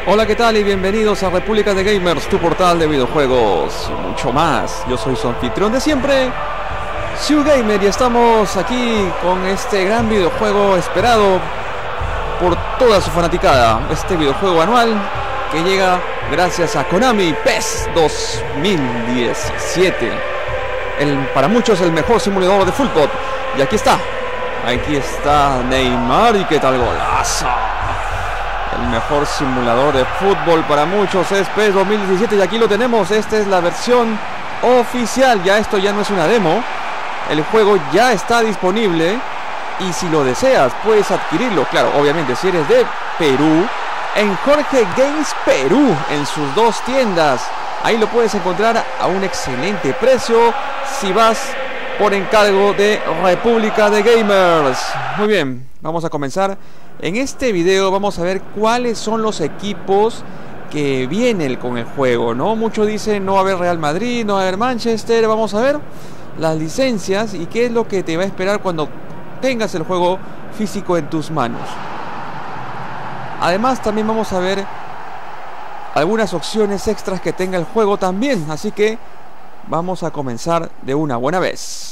Hola, ¿qué tal? Y bienvenidos a República de Gamers, tu portal de videojuegos y mucho más. Yo soy su anfitrión de siempre, Siu Gamer, y estamos aquí con este gran videojuego esperado por toda su fanaticada. Este videojuego anual que llega gracias a Konami, PES 2017. Para muchos el mejor simulador de fútbol. Y aquí está Neymar, y qué tal golazo. El mejor simulador de fútbol para muchos es PES 2017 y aquí lo tenemos. Esta es la versión oficial. Ya esto ya no es una demo. El juego ya está disponible y si lo deseas puedes adquirirlo. Claro, obviamente si eres de Perú, en Jorge Games Perú, en sus dos tiendas. Ahí lo puedes encontrar a un excelente precio si vas por encargo de República de Gamers. Muy bien, vamos a comenzar. En este video vamos a ver cuáles son los equipos que vienen con el juego, ¿no? Muchos dicen no va a haber Real Madrid, no va a haber Manchester. Vamos a ver las licencias y qué es lo que te va a esperar cuando tengas el juego físico en tus manos. Además también vamos a ver algunas opciones extras que tenga el juego también. Así que vamos a comenzar de una buena vez.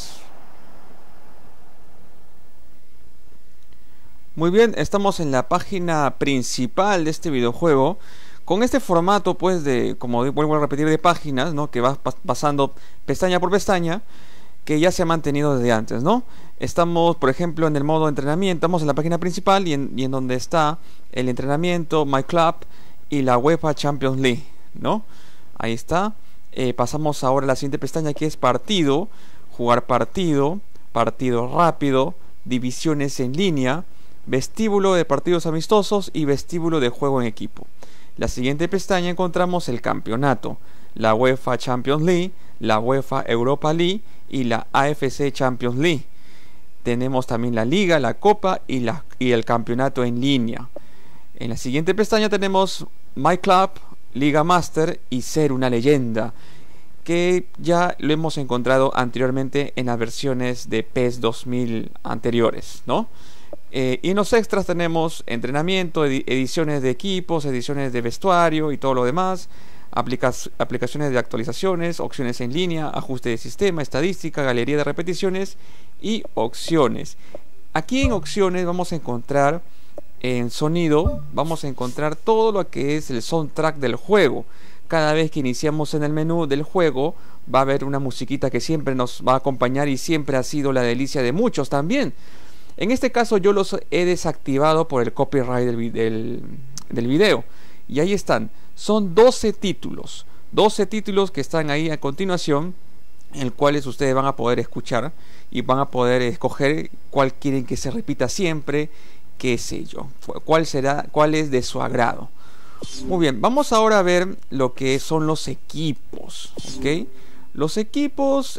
Muy bien, estamos en la página principal de este videojuego. Con este formato, pues, como vuelvo a repetir, de páginas, ¿no? Que vas pasando pestaña por pestaña, que ya se ha mantenido desde antes, ¿no? Estamos, por ejemplo, en el modo entrenamiento. Estamos en la página principal y en donde está el entrenamiento, My Club y la UEFA Champions League, ¿no? Ahí está. Pasamos ahora a la siguiente pestaña, que es partido, jugar partido, partido rápido, divisiones en línea, vestíbulo de partidos amistosos y vestíbulo de juego en equipo. La siguiente pestaña encontramos el campeonato, la UEFA Champions League, la UEFA Europa League y la AFC Champions League. Tenemos también la liga, la copa y el campeonato en línea. En la siguiente pestaña tenemos My Club, Liga Master y Ser una leyenda, que ya lo hemos encontrado anteriormente en las versiones de PES 2000 anteriores, ¿no? Y en los extras tenemos entrenamiento, ediciones de equipos, ediciones de vestuario y todo lo demás, aplicaciones de actualizaciones, opciones en línea, ajuste de sistema, estadística, galería de repeticiones y opciones. Aquí en opciones vamos a encontrar, en sonido, vamos a encontrar todo lo que es el soundtrack del juego. Cada vez que iniciamos en el menú del juego va a haber una musiquita que siempre nos va a acompañar y siempre ha sido la delicia de muchos también. En este caso yo los he desactivado por el copyright del video. Y ahí están. Son 12 títulos. 12 títulos que están ahí a continuación, en los cuales ustedes van a poder escuchar y van a poder escoger cuál quieren que se repita siempre, qué sé yo, cuál es de su agrado. Muy bien, vamos ahora a ver lo que son los equipos, ¿ok? Los equipos,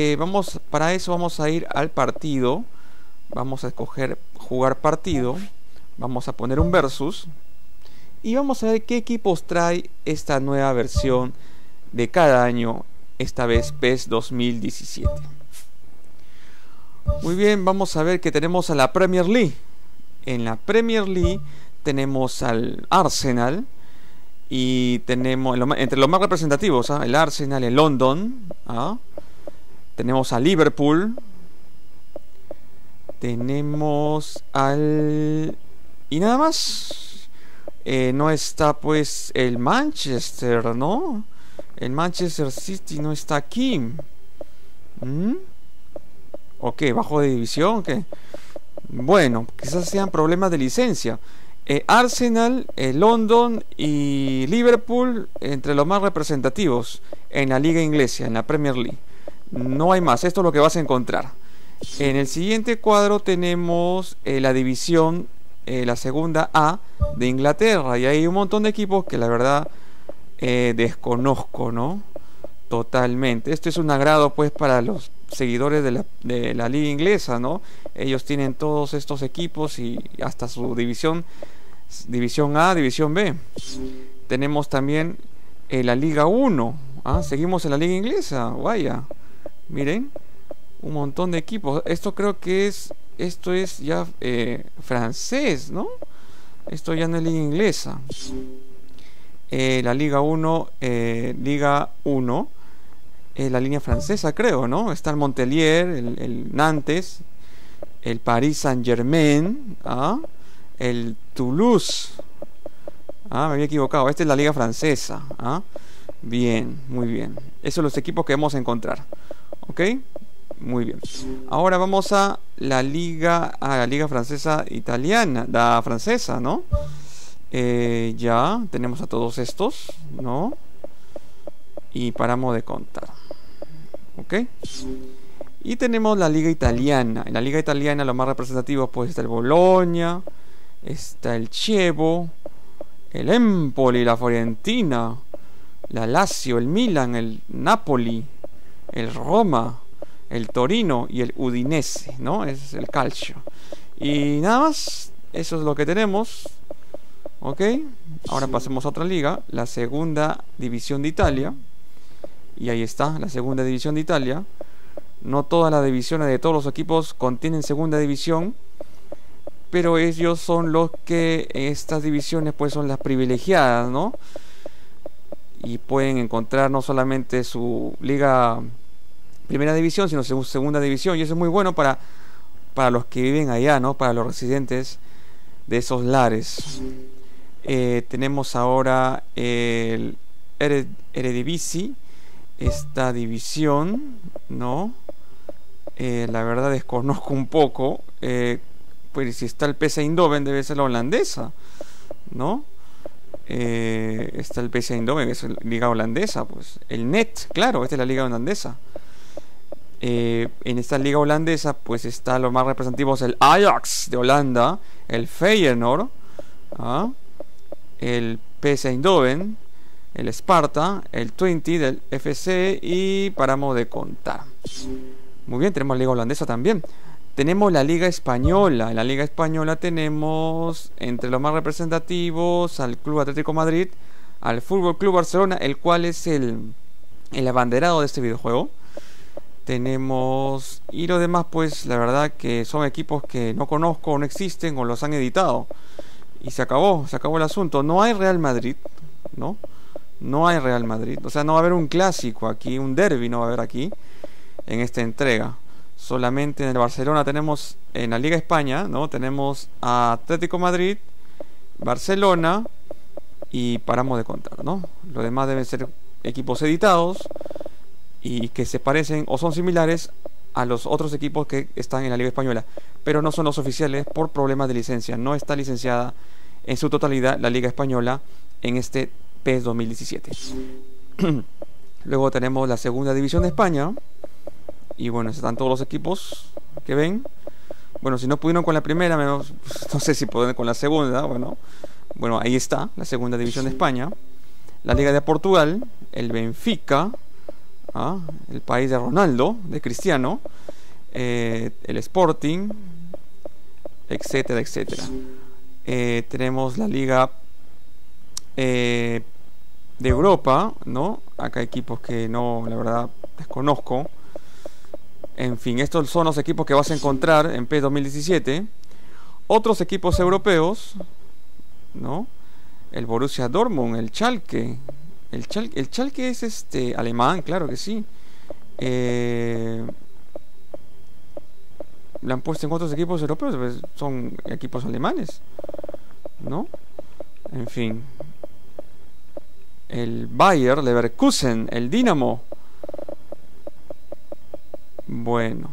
para eso vamos a ir al partido. Vamos a escoger jugar partido. Vamos a poner un versus. Y vamos a ver qué equipos trae esta nueva versión de cada año. Esta vez PES 2017. Muy bien, vamos a ver que tenemos a la Premier League. En la Premier League tenemos al Arsenal. Y tenemos entre los más representativos, el Arsenal, el London. Tenemos a Liverpool. Tenemos y nada más. No está pues el Manchester, ¿no? El Manchester City no está aquí. ¿O qué? ¿Bajo de división? ¿Qué? Bueno, quizás sean problemas de licencia. Arsenal, London y Liverpool entre los más representativos en la liga inglesa, en la Premier League. No hay más. Esto es lo que vas a encontrar. En el siguiente cuadro tenemos la división, la segunda A de Inglaterra. Y hay un montón de equipos que la verdad desconozco, ¿no? Totalmente. Esto es un agrado pues para los seguidores de la liga inglesa, ¿no? Ellos tienen todos estos equipos y hasta su división A, división B. Tenemos también la Liga 1. Seguimos en la liga inglesa. Vaya, miren. Un montón de equipos. Esto creo que esto es ya francés, ¿no? Esto ya no es liga inglesa. la Liga 1, Liga 1, la línea francesa, creo, ¿no? Está el Montpellier, el Nantes, el Paris Saint-Germain, el Toulouse. Me había equivocado. Esta es la liga francesa. Bien, muy bien. Esos son los equipos que vamos a encontrar. ¿Ok? Muy bien. Ahora vamos a la liga francesa italiana. La francesa, ¿no? Ya tenemos a todos estos, ¿no? Y paramos de contar. ¿Ok? Y tenemos la liga italiana. En la liga italiana lo más representativo pues está el Bologna, está el Chievo, el Empoli, la Fiorentina, la Lazio, el Milan, el Napoli, el Roma, el Torino y el Udinese, ¿no? Es el Calcio. Y nada más, eso es lo que tenemos. ¿Ok? Ahora pasemos a otra liga, la segunda división de Italia. Y ahí está, la segunda división de Italia. No todas las divisiones de todos los equipos contienen segunda división, pero ellos son los que estas divisiones pues son las privilegiadas, ¿no? Y pueden encontrar no solamente su liga primera división, sino su segunda división, y eso es muy bueno para los que viven allá, ¿no? Para los residentes de esos lares. Tenemos ahora el Eredivisie, esta división, ¿no? La verdad desconozco un poco. Pues si está el PSV Eindhoven debe ser la holandesa, ¿no? Está el PSV Eindhoven, que es la liga holandesa, pues. El NET, claro, esta es la liga holandesa. En esta liga holandesa pues está los más representativos: el Ajax de Holanda, el Feyenoord, el PSV Eindhoven, el Sparta, el Twente del FC, y paramos de contar. Muy bien, tenemos la liga holandesa también. Tenemos la liga española. En la liga española tenemos entre los más representativos al Club Atlético Madrid, al Fútbol Club Barcelona, el cual es el abanderado de este videojuego. Tenemos, y los demás pues la verdad que son equipos que no conozco, o no existen, o los han editado. Y se acabó el asunto. No hay Real Madrid, ¿no? No hay Real Madrid. O sea, no va a haber un clásico aquí, un derbi no va a haber aquí en esta entrega. Solamente en el Barcelona tenemos, en la Liga España, ¿no? Tenemos a Atlético Madrid, Barcelona, y paramos de contar, ¿no? Los demás deben ser equipos editados y que se parecen o son similares a los otros equipos que están en la Liga Española, pero no son los oficiales por problemas de licencia. No está licenciada en su totalidad la Liga Española en este PES 2017. Luego tenemos la segunda división de España. Y bueno, están todos los equipos que ven. Bueno, si no pudieron con la primera, no sé si pueden con la segunda. Bueno, ahí está la segunda división de España. La Liga de Portugal, el Benfica, el país de Ronaldo, de Cristiano, el Sporting, etcétera, etcétera. Tenemos la Liga de Europa, ¿no? Acá hay equipos que no, la verdad, desconozco. En fin, estos son los equipos que vas a encontrar en PES 2017. Otros equipos europeos, ¿no? El Borussia Dortmund, el Schalke. El Schalke es alemán, claro que sí. Le han puesto en otros equipos europeos, pues son equipos alemanes, ¿no? En fin. El Bayer Leverkusen, el Dinamo. Bueno,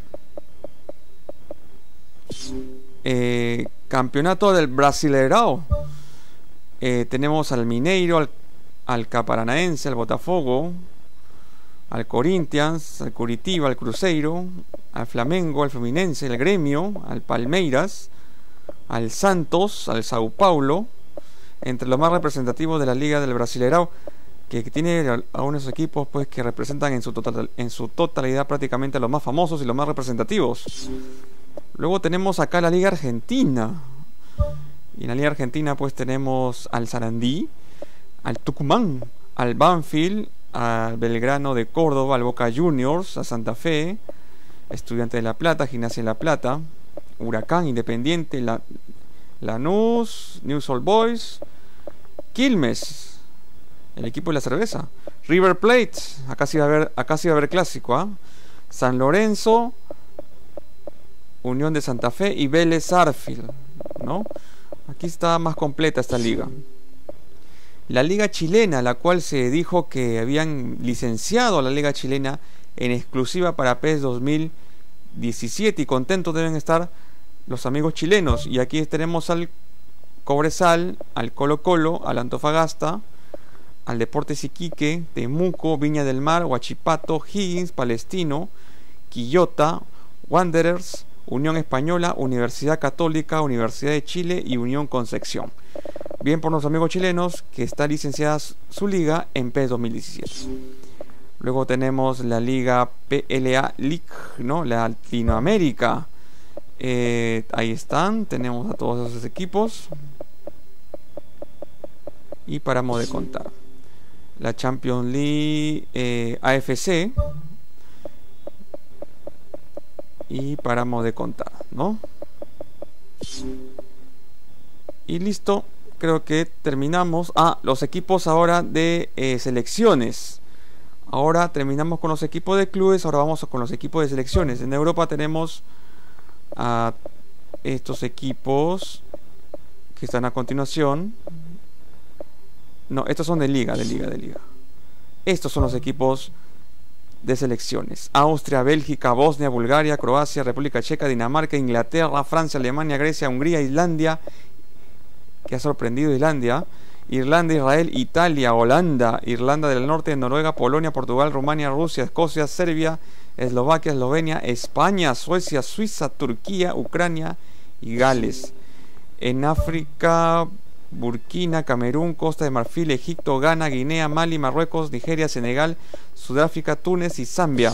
campeonato del Brasileirão. Tenemos al Mineiro, al Paranaense, al Botafogo, al Corinthians, al Curitiba, al Cruzeiro, al Flamengo, al Fluminense, al Gremio, al Palmeiras, al Santos, al Sao Paulo, entre los más representativos de la Liga del Brasileirão, que tiene a unos equipos pues que representan en su totalidad prácticamente a los más famosos y los más representativos. Luego tenemos acá la Liga Argentina. Y en la Liga Argentina pues tenemos al Sarandí, al Tucumán, al Banfield, al Belgrano de Córdoba, al Boca Juniors, a Santa Fe, Estudiantes de La Plata, Gimnasia de La Plata, Huracán, Independiente, Lanús, Newell's Old Boys, Quilmes, El equipo de la cerveza. River Plate, acá sí va a haber clásico, ¿ah? San Lorenzo, Unión de Santa Fe y Vélez Sarsfield, ¿no? Aquí está más completa esta liga. La liga chilena, la cual se dijo que habían licenciado a la liga chilena en exclusiva para PES 2017, y contentos deben estar los amigos chilenos. Y aquí tenemos al Cobresal, al Colo Colo, al Antofagasta, al Deportes Iquique, Temuco, Viña del Mar, Huachipato, Higgins, Palestino, Quillota, Wanderers, Unión Española, Universidad Católica, Universidad de Chile y Unión Concepción. Bien por los amigos chilenos, que está licenciada su liga en PES 2017. Luego tenemos la liga PLA League, ¿no? La Latinoamérica. Ahí están, tenemos a todos esos equipos. Y paramos de contar. La Champions League AFC. Y paramos de contar, ¿no? Y listo, creo que terminamos. Los equipos ahora de selecciones. Ahora terminamos con los equipos de clubes. Ahora vamos con los equipos de selecciones. En Europa tenemos a estos equipos que están a continuación. No, estos son de liga. Estos son los equipos de selecciones: Austria, Bélgica, Bosnia, Bulgaria, Croacia, República Checa, Dinamarca, Inglaterra, Francia, Alemania, Grecia, Hungría, Islandia, que ha sorprendido Islandia, Irlanda, Israel, Italia, Holanda, Irlanda del Norte, Noruega, Polonia, Portugal, Rumania, Rusia, Escocia, Serbia, Eslovaquia, Eslovenia, España, Suecia, Suiza, Turquía, Ucrania y Gales. En África, Burkina, Camerún, Costa de Marfil, Egipto, Ghana, Guinea, Mali, Marruecos, Nigeria, Senegal, Sudáfrica, Túnez y Zambia.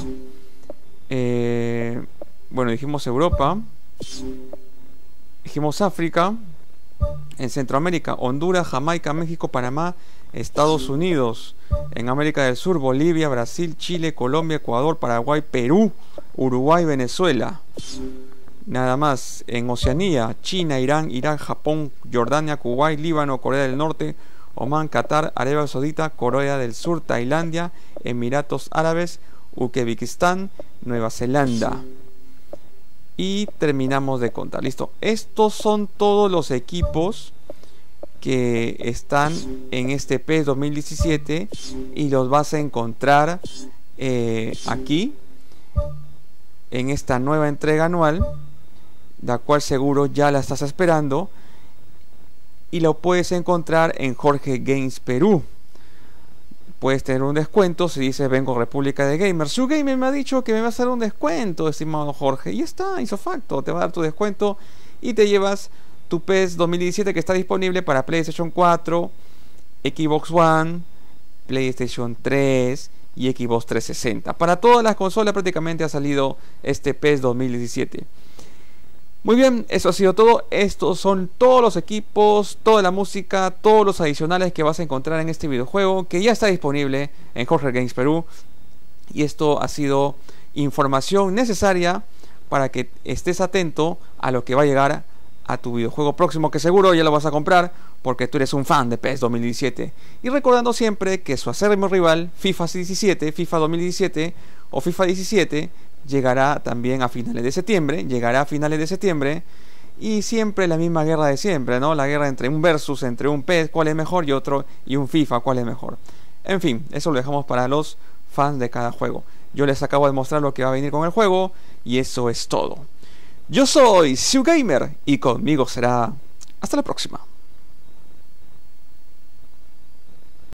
Bueno, dijimos Europa, dijimos África. En Centroamérica, Honduras, Jamaica, México, Panamá, Estados Unidos. En América del Sur, Bolivia, Brasil, Chile, Colombia, Ecuador, Paraguay, Perú, Uruguay, Venezuela. Nada más. En Oceanía, China, Irán, Irak, Japón, Jordania, Kuwait, Líbano, Corea del Norte, Omán, Qatar, Arabia Saudita, Corea del Sur, Tailandia, Emiratos Árabes, Uzbekistán, Nueva Zelanda. Y terminamos de contar. Listo. Estos son todos los equipos que están en este PES 2017 y los vas a encontrar aquí en esta nueva entrega anual, la cual seguro ya la estás esperando, y lo puedes encontrar en Jorge Games Perú. Puedes tener un descuento si dices vengo República de Gamers. Su Gamer me ha dicho que me va a hacer un descuento, estimado Jorge. Y está, hizo facto, te va a dar tu descuento y te llevas tu PES 2017, que está disponible para PlayStation 4, Xbox One, PlayStation 3 y Xbox 360. Para todas las consolas prácticamente ha salido este PES 2017. Muy bien, eso ha sido todo. Estos son todos los equipos, toda la música, todos los adicionales que vas a encontrar en este videojuego, que ya está disponible en Jorge Games Perú. Y esto ha sido información necesaria para que estés atento a lo que va a llegar a tu videojuego próximo, que seguro ya lo vas a comprar porque tú eres un fan de PES 2017. Y recordando siempre que su acérrimo rival FIFA 17, FIFA 2017 o FIFA 17 llegará también a finales de septiembre. Y siempre la misma guerra de siempre, ¿no? La guerra entre un versus, entre un PES, cuál es mejor, y otro, y un FIFA, cuál es mejor. En fin, eso lo dejamos para los fans de cada juego. Yo les acabo de mostrar lo que va a venir con el juego, y eso es todo. Yo soy Su Gamer, y conmigo será hasta la próxima.